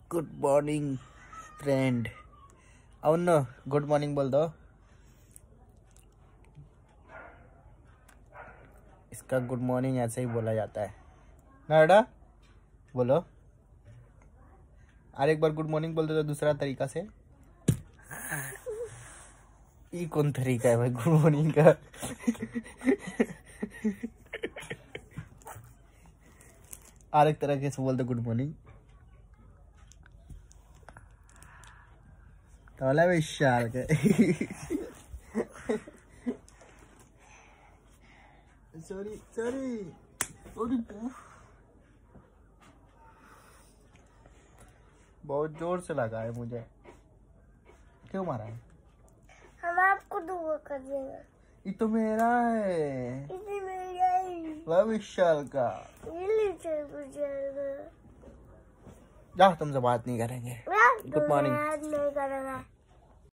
Good morning friend. అవును good morning बोल दो। इसका गुड मॉर्निंग ऐसे ही बोला जाता है ना बेटा, बोलो। और एक बार गुड मॉर्निंग बोल दो तो दूसरा तरीका से। ये कौन तरीका है भाई गुड मॉर्निंग का? और एक तरह से बोल दो गुड मॉर्निंग। तो विशाल के सॉरी सॉरी सॉरी, बहुत जोर से लगा है मुझे। क्यों मारा है? हम आपको दुआ कर देंगे। ये तो मेरा है। इसे मेरा ही। वह विशाल का। ये लीजिए विशाल का। जा, तुमसे बात नहीं करेंगे। Good morning. नहीं करेंगे।